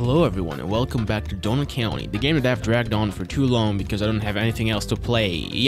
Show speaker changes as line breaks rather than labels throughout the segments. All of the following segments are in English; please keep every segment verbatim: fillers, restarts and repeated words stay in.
Hello everyone and welcome back to Donut County, the game that I've dragged on for too long because I don't have anything else to play.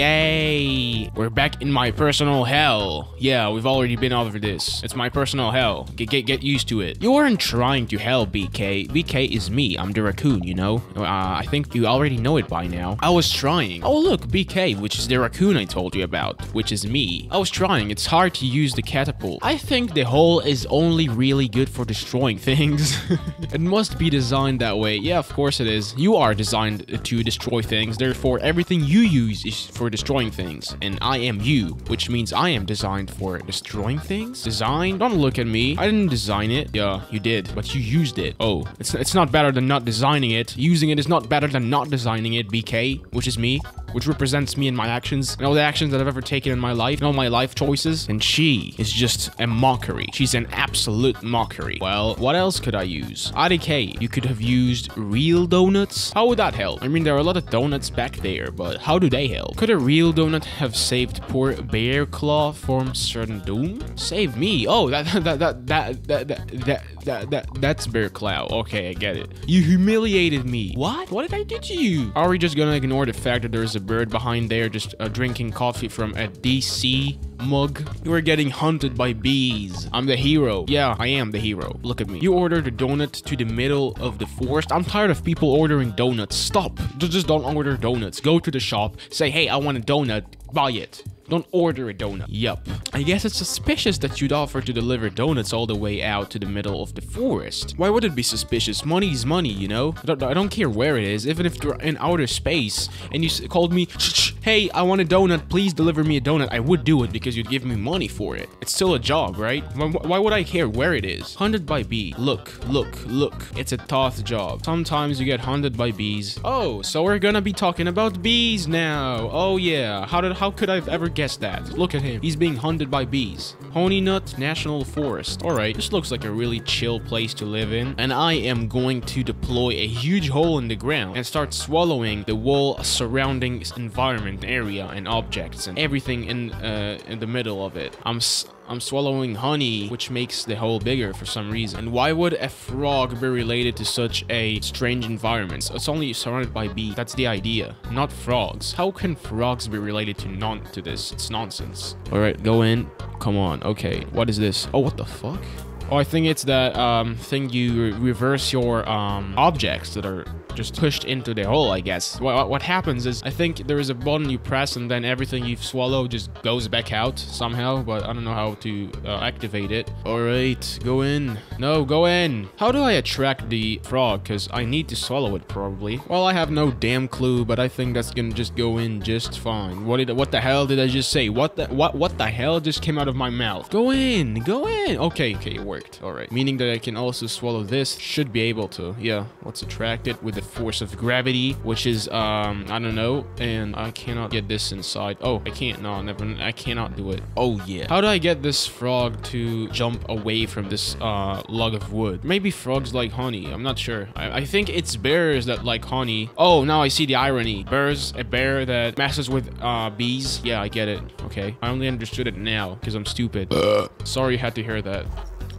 Yay! We're back in my personal hell. Yeah, we've already been over this. It's my personal hell. Get, get, get used to it. You aren't trying to hell, B K. B K is me. I'm the raccoon, you know? Uh, I think you already know it by now. I was trying. Oh look, B K, which is the raccoon I told you about, which is me. I was trying. It's hard to use the catapult. I think the hole is only really good for destroying things. It must be designed that way. Yeah, of course it is. You are designed to destroy things, therefore everything you use is for destroying things. And I am you, which means I am designed for destroying things? Design? Don't look at me. I didn't design it. Yeah, you did, but you used it. Oh, it's, it's not better than not designing it. Using it is not better than not designing it, B K, which is me, which represents me and my actions, and all the actions that I've ever taken in my life, and all my life choices. And she is just a mockery. She's an absolute mockery. Well, what else could I use? I D K, you could have used real donuts. How would that help? I mean, there are a lot of donuts back there, but how do they help? Could a real donut have saved poor Bear Claw from certain doom? Save me. Oh, that that that that that that that, that, that that's Bear Claw. Okay, I get it. You humiliated me. What? What did I do to you? Are we just gonna ignore the fact that there's a bird behind there just uh, drinking coffee from a D C mug? You are getting hunted by bees. I'm the hero. Yeah, I am the hero. Look at me. You ordered a donut to the middle of the forest. I'm tired of people ordering donuts. Stop. Just don't order donuts. Go to the shop. Say, hey, I want a donut. Buy it. Don't order a donut. Yup. I guess it's suspicious that you'd offer to deliver donuts all the way out to the middle of the forest. Why would it be suspicious? Money's money, you know? I don't, I don't care where it is, even if you're in outer space and you s called me, hey, I want a donut, please deliver me a donut. I would do it because you'd give me money for it. It's still a job, right? Why, why would I care where it is? Hunted by bee. Look, look, look. It's a tough job. Sometimes you get hunted by bees. Oh, so we're gonna be talking about bees now. Oh yeah. How did, how could I have ever guess that? Look at him. He's being hunted by bees. Honey Nut National Forest. Alright, this looks like a really chill place to live in. And I am going to deploy a huge hole in the ground and start swallowing the whole surrounding environment, area, and objects, and everything in uh, in the middle of it. I'm s I'm swallowing honey, which makes the hole bigger for some reason. And why would a frog be related to such a strange environment? It's only surrounded by bees. That's the idea, not frogs. How can frogs be related to non to this? It's nonsense. All right, go in. Come on. Okay, what is this? Oh, what the fuck? Oh, I think it's that um, thing you re reverse your um, objects that are just pushed into the hole, I guess. What, what happens is, I think there is a button you press and then everything you've swallowed just goes back out somehow, but I don't know how to uh, activate it. All right, go in. No, go in. How do I attract the frog? Because I need to swallow it, probably. Well, I have no damn clue, but I think that's gonna just go in just fine. What did, what the hell did I just say? What the, what, what the hell just came out of my mouth? Go in, go in. Okay, okay, it worked. All right, meaning that I can also swallow this. Should be able to. Yeah, let's attract it with the force of gravity, which is um I don't know, and I cannot get this inside. Oh, I can't. No, never. I cannot do it. Oh yeah. How do I get this frog to jump away from this uh log of wood? Maybe frogs like honey. I'm not sure. I, I think it's bears that like honey. Oh, now I see the irony. Bears, a bear that messes with uh bees. Yeah, I get it. Okay, I only understood it now because I'm stupid. Uh. Sorry you had to hear that.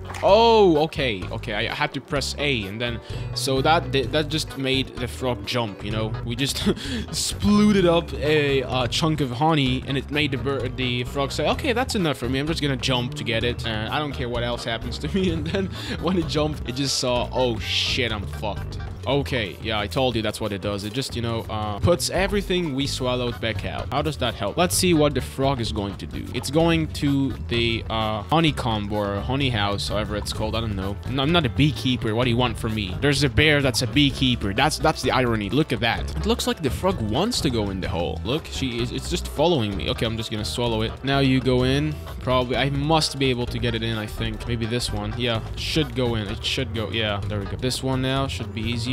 Oh, okay, okay. I had to press A, and then so that that just made the frog jump. You know, we just spluted up a uh, chunk of honey, and it made the bird, the frog say, "Okay, that's enough for me. I'm just gonna jump to get it, and I don't care what else happens to me." And then when it jumped, it just saw, "Oh shit, I'm fucked." Okay, yeah, I told you that's what it does. It just, you know, uh, puts everything we swallowed back out. How does that help? Let's see what the frog is going to do. It's going to the uh, honeycomb or honey house, however it's called. I don't know. No, I'm not a beekeeper. What do you want from me? There's a bear that's a beekeeper. That's that's the irony. Look at that. It looks like the frog wants to go in the hole. Look, she is. It's just following me. Okay, I'm just gonna swallow it. Now you go in. Probably. I must be able to get it in, I think. Maybe this one. Yeah, should go in. It should go. Yeah, there we go. This one now should be easier.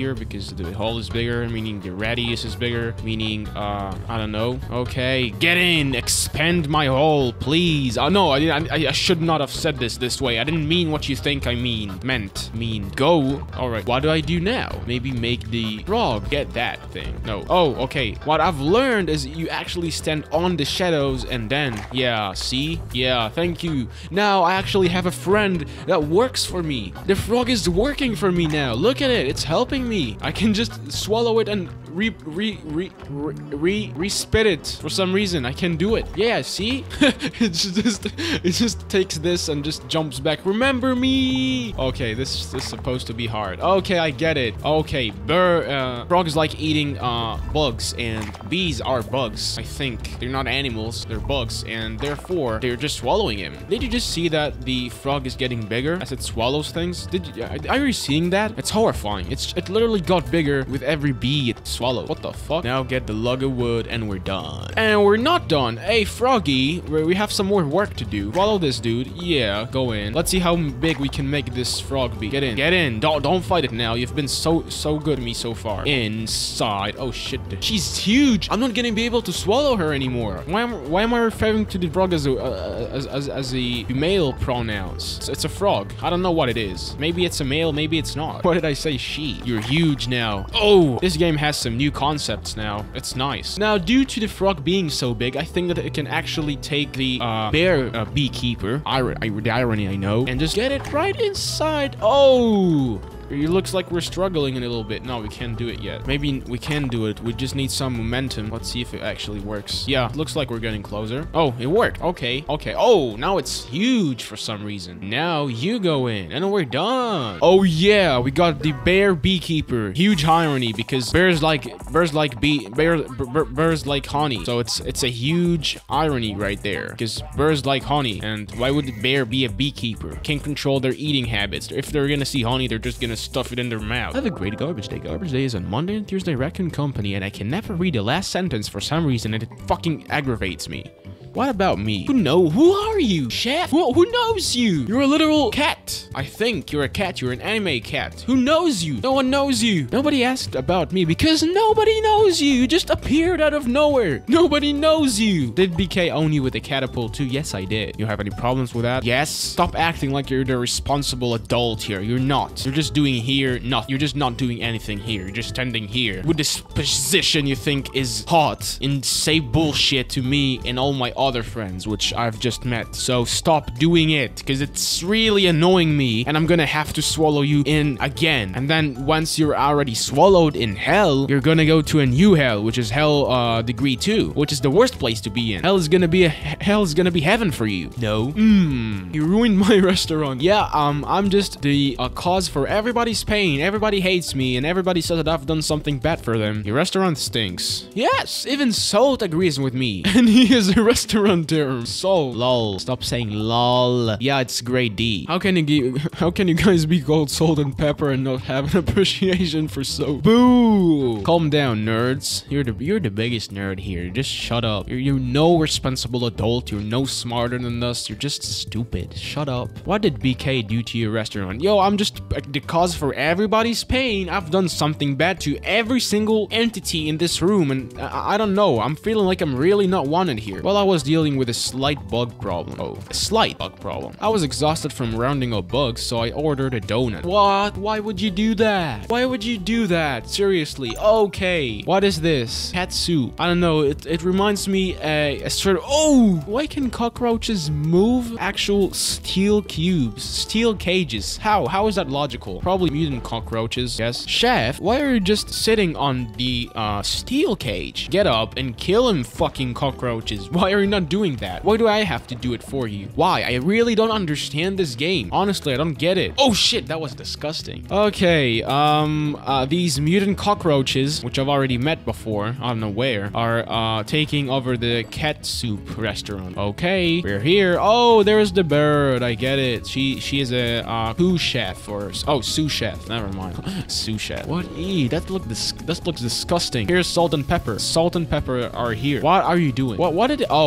here because the hole is bigger, meaning the radius is bigger, meaning, uh, I don't know. Okay, get in, expand my hole, please. Oh, no, I, I, I should not have said this this way. I didn't mean what you think I mean. Meant, mean, go. All right, what do I do now? Maybe make the frog get that thing. No. Oh, okay. What I've learned is you actually stand on the shadows and then, yeah, see? Yeah, thank you. Now I actually have a friend that works for me. The frog is working for me now. Look at it. It's helping me. I can just swallow it and re re re re re, re spit it for some reason. I can do it. Yeah, see? It's just it just takes this and just jumps back. Remember me? Okay, this, this is supposed to be hard. Okay, I get it. Okay, burr uh frogs like eating uh bugs, and bees are bugs. I think they're not animals, they're bugs, and therefore they're just swallowing him. Did you just see that the frog is getting bigger as it swallows things? Did you, are you seeing that? It's horrifying. It's it literally got bigger with every bee it swallowed. What the fuck? Now get the log of wood and we're done. And we're not done. Hey, froggy, we have some more work to do. Follow this dude. Yeah, go in. Let's see how big we can make this frog be. Get in. Get in. Don't don't fight it now. You've been so so good to me so far. Inside. Oh shit. She's huge. I'm not gonna be able to swallow her anymore. Why am why am I referring to the frog as a uh, as, as as a male pronouns? It's, it's a frog. I don't know what it is. Maybe it's a male. Maybe it's not. Why did I say she? You're huge now. Oh, this game has some new concepts now. It's nice. Now, due to the frog being so big, I think that it can actually take the uh, bear uh, beekeeper. I, I the irony I know, and just get it right inside. Oh. It looks like we're struggling a little bit. No, we can't do it yet. Maybe we can do it. We just need some momentum. Let's see if it actually works. Yeah, looks like we're getting closer. Oh, it worked. Okay. Okay. Oh, now it's huge for some reason. Now you go in and we're done. Oh, yeah. We got the bear beekeeper. Huge irony because bears like bears like bee bear, bears like honey. So it's it's a huge irony right there because bears like honey. And why would the bear be a beekeeper? Can't control their eating habits. If they're gonna see honey, they're just gonna stuff it in their mouth. Have a great garbage day. Garbage day is on Monday and Tuesday Raccoon Company, and I can never read the last sentence for some reason, and it fucking aggravates me. What about me? Who know? Who are you? Chef? Who, who knows you? You're a literal cat. I think you're a cat. You're an anime cat. Who knows you? No one knows you. Nobody asked about me because nobody knows you. You just appeared out of nowhere. Nobody knows you. Did B K own you with a catapult too? Yes, I did. You have any problems with that? Yes. Stop acting like you're the responsible adult here. You're not. You're just doing here. Not. You're just not doing anything here. You're just standing here with this position you think is hot and say bullshit to me and all my other friends, which I've just met. So stop doing it, because it's really annoying me, and I'm gonna have to swallow you in again. And then once you're already swallowed in hell, you're gonna go to a new hell, which is hell uh, degree two, which is the worst place to be in. Hell is gonna be a hell is gonna be heaven for you. No. Mmm. You ruined my restaurant. Yeah. Um. I'm just the uh, cause for everybody's pain. Everybody hates me, and everybody says that I've done something bad for them. Your restaurant stinks. Yes. Even Salt agrees with me, and he is a restaurant. Term. So lol. Stop saying lol. Yeah, it's grade D. How can you give, how can you guys be called Salt and Pepper and not have an appreciation for soap? Boo! Calm down, nerds. You're the you're the biggest nerd here. Just shut up. You're you're no responsible adult. You're no smarter than us. You're just stupid. Shut up. What did B K do to your restaurant? Yo, I'm just uh, the cause for everybody's pain. I've done something bad to every single entity in this room, and I, I don't know. I'm feeling like I'm really not wanted here. Well, I was dealing with a slight bug problem. Oh, a slight bug problem. I was exhausted from rounding up bugs, so I ordered a donut. What? Why would you do that? Why would you do that? Seriously. Okay. What is this? Cat soup. I don't know. It, it reminds me uh, a sort of... Oh! Why can cockroaches move actual steel cubes? Steel cages. How? How is that logical? Probably mutant cockroaches. Yes. Chef, why are you just sitting on the uh, steel cage? Get up and kill him, fucking cockroaches. Why are you not doing that? Why do I have to do it for you? Why? I really don't understand this game. Honestly, I don't get it. Oh shit, that was disgusting. Okay, um, uh, these mutant cockroaches, which I've already met before, I don't know where, are uh, taking over the cat soup restaurant. Okay, we're here. Oh, there's the bird. I get it. She she is a uh, sous chef or oh sous chef. Never mind. Sous chef. What? Eee, that look this that looks disgusting. Here's Salt and Pepper. Salt and Pepper are here. What are you doing? What? What did? Oh.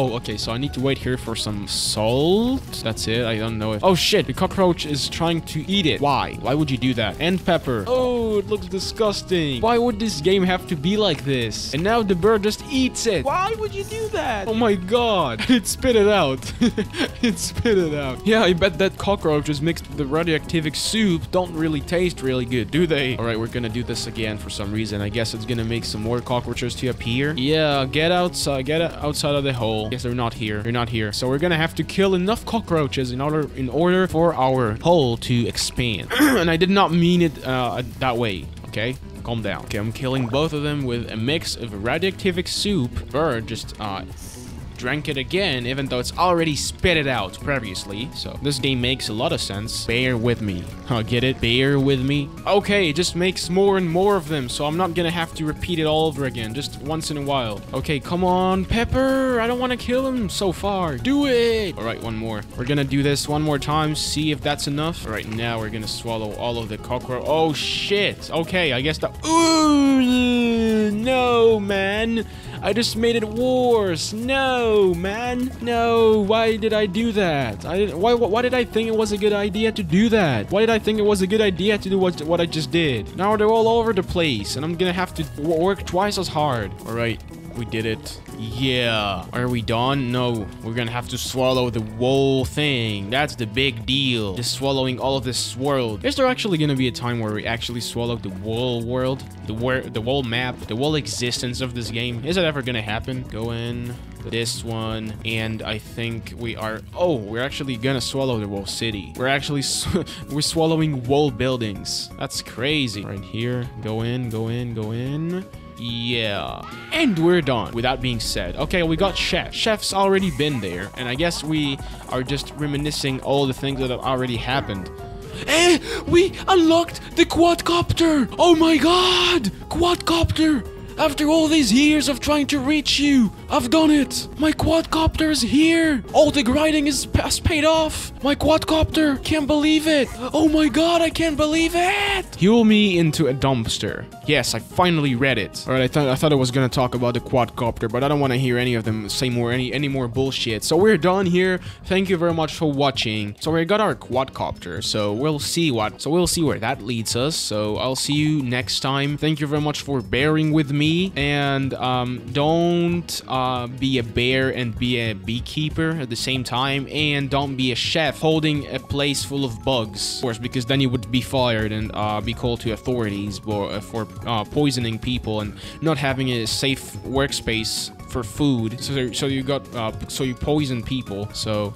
Oh, okay, so I need to wait here for some salt. That's it. I don't know if... Oh, shit. The cockroach is trying to eat it. Why? Why would you do that? And pepper. Oh, it looks disgusting. Why would this game have to be like this? And now the bird just eats it. Why would you do that? Oh, my God. It spit it out. It spit it out. Yeah, I bet that cockroaches mixed with the radioactive soup don't really taste really good, do they? All right, we're gonna do this again for some reason. I guess it's gonna make some more cockroaches to appear. Yeah, get outside. Get outside of the hole. Yes, they're not here. They're not here. So we're gonna have to kill enough cockroaches in order in order for our hole to expand. And I did not mean it uh, that way. Okay, calm down. Okay, I'm killing both of them with a mix of radioactive soup. Bird just uh. drank it again, even though it's already spit it out previously. So this game makes a lot of sense. Bear with me. Huh, get it? Bear with me. Okay, it just makes more and more of them, so I'm not gonna have to repeat it all over again, just once in a while. Okay, come on, Pepper. I don't want to kill him so far. Do it. All right, one more. We're gonna do this one more time, see if that's enough. All right, now we're gonna swallow all of the cockroach. Oh, shit. Okay, I guess that... Ooh, no, man. I just made it worse. No, man. No. Why did I do that? I didn't. Why? Why did I think it was a good idea to do that? Why did I think it was a good idea to do what what I just did? Now they're all over the place, and I'm gonna have to work twice as hard. All right. We did it. Yeah. Are we done? No. We're gonna have to swallow the whole thing. That's the big deal. Just swallowing all of this world. Is there actually gonna be a time where we actually swallow the whole world? The where the whole map? The whole existence of this game? Is it ever gonna happen? Go in. This one. And I think we are... Oh, we're actually gonna swallow the whole city. We're actually... Sw we're swallowing whole buildings. That's crazy. Right here. Go in. Go in. Go in. Yeah. And we're done. With that being said, okay, we got Chef. Chef's already been there, and I guess we are just reminiscing all the things that have already happened. Eh, we unlocked the quadcopter! Oh my god! Quadcopter! After all these years of trying to reach you, I've done it! My quadcopter is here! All the grinding is has paid off! My quadcopter! Can't believe it! Oh my god, I can't believe it! Fuel me into a dumpster. Yes, I finally read it. Alright, I thought I thought I was gonna talk about the quadcopter, but I don't want to hear any of them say more any any more bullshit. So we're done here. Thank you very much for watching. So we got our quadcopter, so we'll see what so we'll see where that leads us. So I'll see you next time. Thank you very much for bearing with me. And um, don't uh, be a bear and be a beekeeper at the same time, and don't be a chef holding a place full of bugs, of course, because then you would be fired and uh, be called to authorities for, for uh, poisoning people and not having a safe workspace for food. So, so you got uh, so you poison people. So